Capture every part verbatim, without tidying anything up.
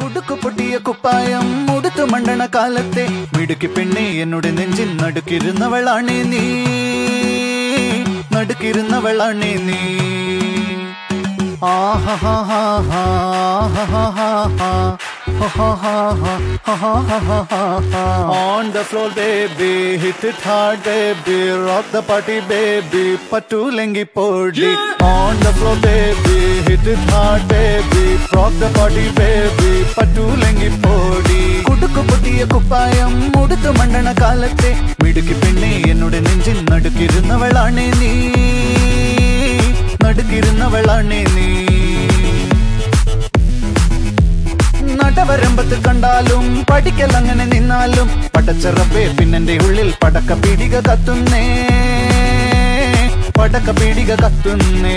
കുടുക്കു പൊട്ടിയ കുപ്പായം മുടുത്തു മണ്ടണ കാലത്തെ മിടുക്കി പെണ്ണെ എന്നോട് നെഞ്ചിൻ നടുക്കിരുന്നവളാണേ നീ നടുക്കിരുന്നവളാണേ നീ On the floor baby, hit it hard baby, rock the party baby, pattu lengi podi. On the floor baby, hit it hard baby, rock the party baby, pattu lengi podi. Kudukku pottiya kuppayam muduthu mandana kalathe midukki penne ennoda nenjin nadukirunnavalane nee nadukirunnavalane nee നടവരമ്പത്ത് കണ്ടാലും പഠിക്കൽ അങ്ങനെ നിന്നാലും പടച്ചറപ്പേ പിന്നെന്റെ ഉള്ളിൽ പടക്ക പീടിക കത്തുന്നേ പടക്ക പീടിക കത്തുന്നേ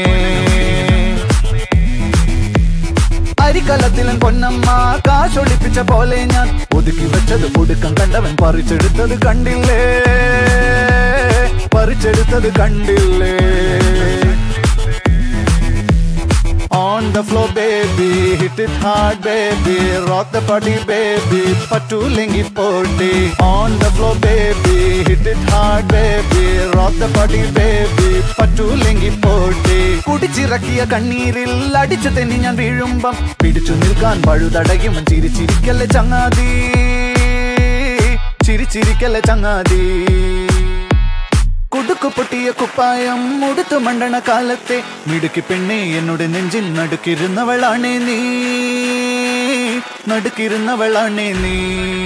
അരിക്കലത്തിലും പൊന്നമ്മ കാശൊളിപ്പിച്ച പോലെ ഞാൻ ഒതുക്കി വെച്ചത് ഒടുക്കം കണ്ടവൻ പറിച്ചെടുത്തത് കണ്ടില്ലേ പറിച്ചെടുത്തത് കണ്ടില്ലേ On the floor baby, hit it hard baby, rock the party baby, pattu lengi podi. On the floor baby, hit it hard baby, rock the party baby, pattu lengi podi. കുടിച്ചിറക്കിയ കണ്ണീരിൽ അടിച്ചു തെന്നി ഞാൻ വീഴുമ്പം പിടിച്ചു നിൽക്കാൻ പഴുതടയും ചിരിച്ചിരിക്കല്ലേ ചങ്ങാതി ചിരിച്ചിരിക്കല്ലേ ചങ്ങാതി കുടുക്കു പൊട്ടിയ കുപ്പായം മുടുത്തു മണ്ടണ കാലത്തെ മിടുക്കി പെണ്ണെ എന്നോട് നെഞ്ചിൻ നടുക്കിരുന്നവളാണേ നീ നടുക്കിരുന്നവളാണേ നീ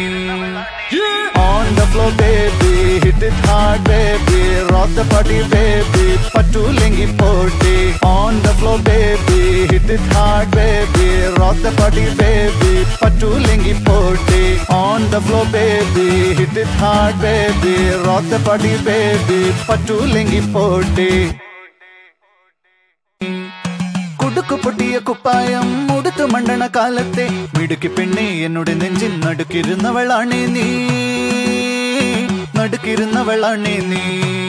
On the floor baby, hit it hard baby, rock the party baby, pattu lengi podi. On the floor baby, hit it hard baby, rock the party baby, pattu lengi podi. On the floor baby, hit it hard baby, rock the party baby, pattu lengi podi. കുടുക്കു പൊട്ടിയ കുപ്പായം മുടുത്തു മണ്ടണ കാലത്തെ മിടുക്കി പെണ്ണെ എന്നോട് നെഞ്ചിൻ നടുക്കിരുന്നവളാണേ നീ നടുക്കിരുന്നവളാണേ നീ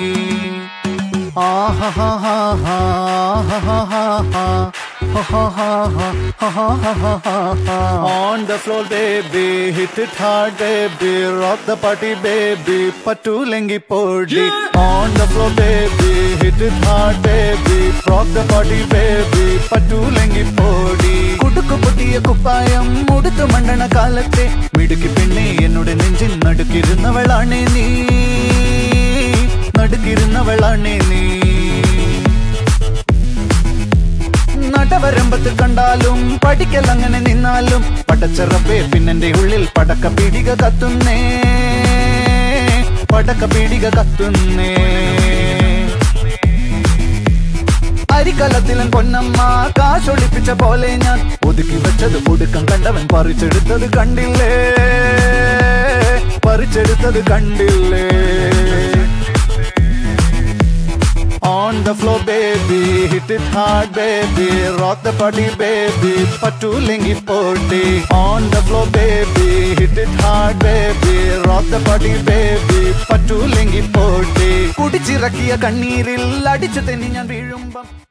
On the floor baby, hit it hard baby, rock the party baby, pattu lengi podi. On the floor baby, hit it hard baby, rock the party baby, pattu lengi podi. കുടുക്കു പൊട്ടിയ കുപ്പായം മുടുത്തു മണ്ടണ കാലത്തെ മിടുക്കി പെണ്ണെ എന്നോട് നെഞ്ചിൻ നടുക്കിരുന്നവളാണേ നീ നടുക്കിരുന്നവളാണേ നീ നടവരമ്പത്ത് കണ്ടാലും പഠിക്കൽ അങ്ങനെ നിന്നാലും പടച്ചറപ്പേ പിന്നെന്റെ ഉള്ളിൽ പടക്ക പീടിക കത്തുന്നേ പടക്ക പീടിക കത്തുന്നേ അരിക്കലത്തിലും പൊന്നമ്മ കാശൊളിപ്പിച്ച പോലെ ഞാൻ ഒതുക്കി വെച്ചത് ഒടുക്കം കണ്ടവൻ പറിച്ചെടുത്തത് കണ്ടില്ലേ പറിച്ചെടുത്തത് കണ്ടില്ലേ On the floor baby, hit it hard baby, rock the party baby, pattu lengi podi. On the floor baby, hit it hard baby, rock the party baby, pattu lengi podi. കുടിച്ചിറക്കിയ കണ്ണീരിൽ അടിച്ചു തെന്നി ഞാൻ വീഴുമ്പം